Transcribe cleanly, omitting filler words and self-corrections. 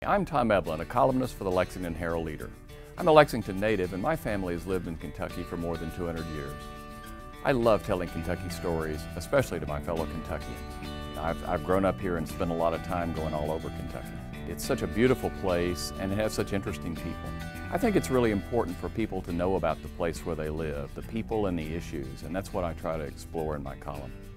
I'm Tom Eblen, a columnist for the Lexington Herald-Leader. I'm a Lexington native and my family has lived in Kentucky for more than 200 years. I love telling Kentucky stories, especially to my fellow Kentuckians. I've grown up here and spent a lot of time going all over Kentucky. It's such a beautiful place and it has such interesting people. I think it's really important for people to know about the place where they live, the people and the issues, and that's what I try to explore in my column.